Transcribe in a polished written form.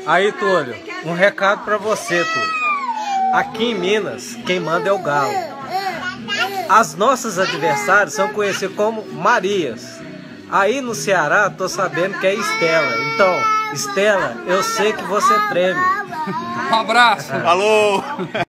Aí, Túlio, um recado pra você, Túlio. Aqui em Minas, quem manda é o galo. As nossas adversárias são conhecidas como Marias. Aí no Ceará, tô sabendo que é Estela. Então, Estela, eu sei que você treme. Um abraço. Alô!